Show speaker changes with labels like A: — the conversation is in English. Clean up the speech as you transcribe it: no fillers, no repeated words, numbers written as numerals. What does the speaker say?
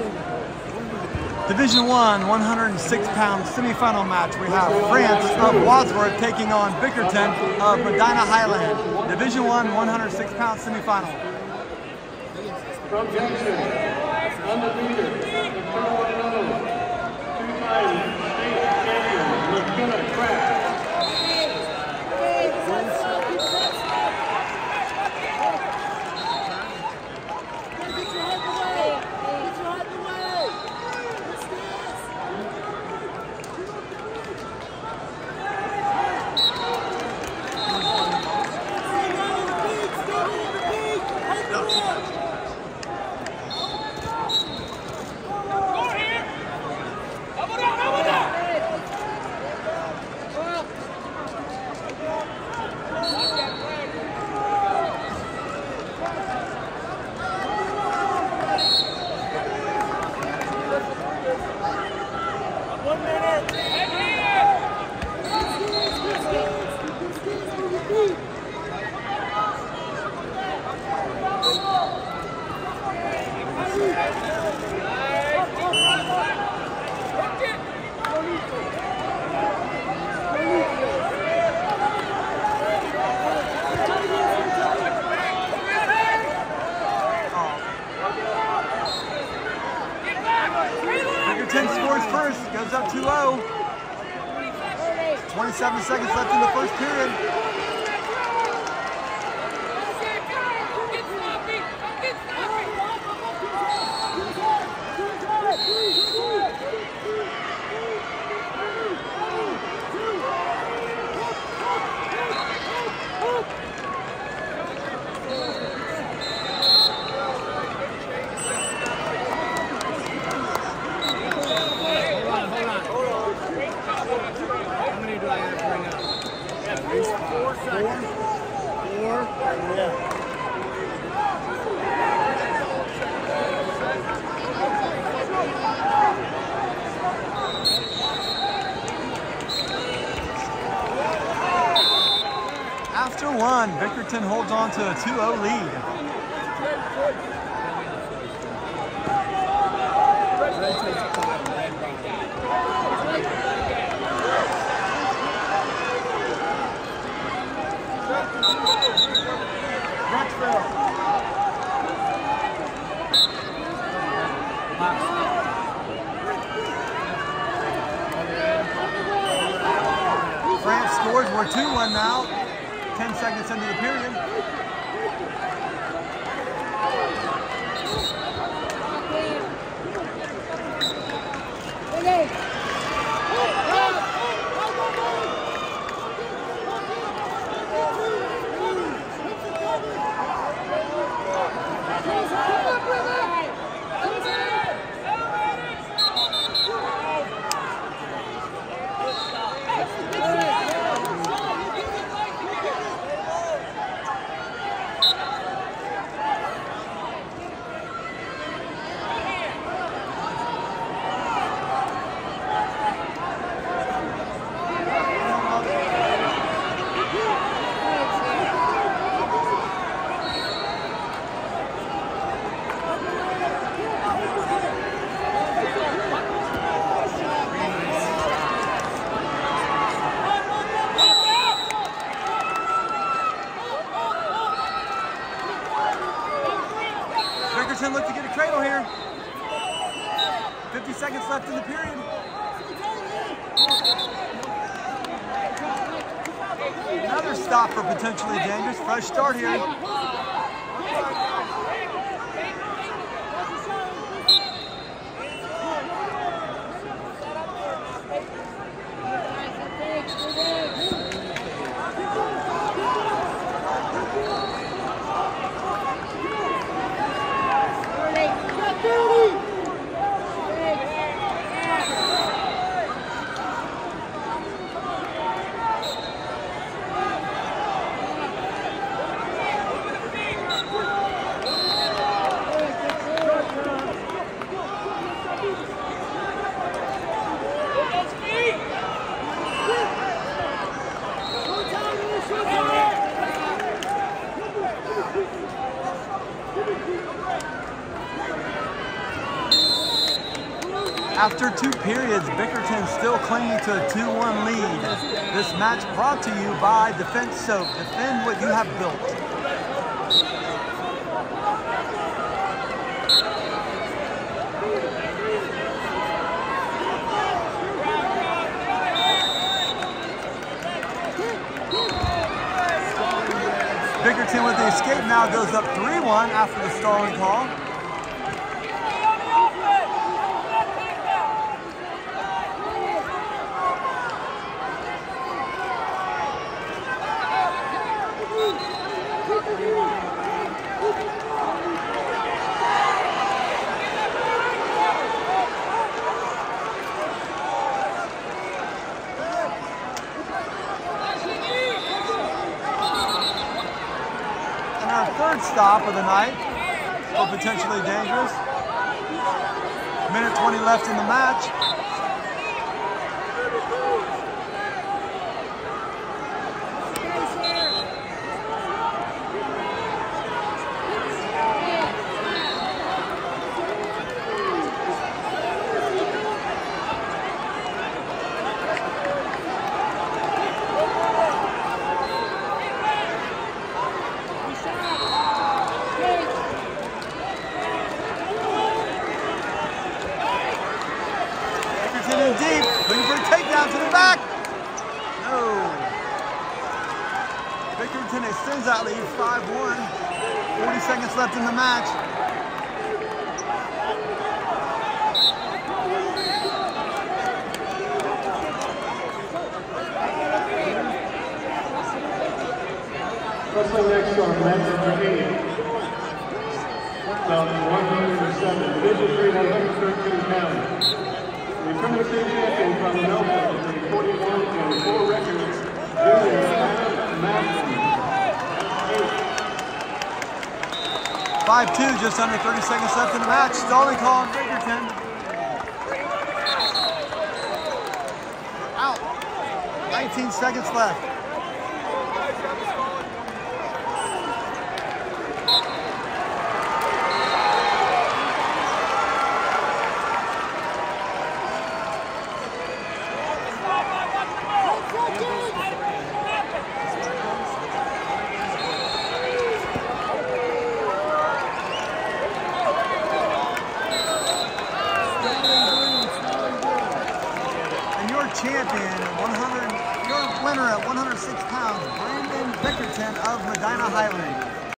A: Division 1, 106-pound semifinal match. We have France of Wadsworth taking on Bickerton of Medina Highland. Division 1, 106-pound semifinal.
B: From Jackson, undefeated, the 2-time state champion, Lieutenant Craft.
A: Bickerton scores first, goes up 2-0. 27 seconds left in the first period. After one, Bickerton holds on to a 2-0 lead. France scores, we're 2-1 now. 10 seconds into the period. Bickerton look to get a cradle here. 50 seconds left in the period. Another stop for potentially dangerous. Fresh start here. After 2 periods, Bickerton still clinging to a 2-1 lead. This match brought to you by Defense Soap. Defend what you have built. Bickerton with the escape now goes up 3-1 after the stalling call. Our third stop of the night, or potentially dangerous. Minute 20 left in the match. Deep, looking for a takedown to the back. No. Bickerton extends that lead 5-1. 40 seconds left in the match.
B: Wrestling next on match number 8. About 107, division 3, 113 pounds. Returning state champion from Melbourne with a 41-4 record, Junior Adam Madsen.
A: 5-2, just under 30 seconds left in the match. Stalling call on Bickerton. Out. 19 seconds left. Champion at 100, your winner at 106 pounds, Brandon Bickerton of Medina Highland.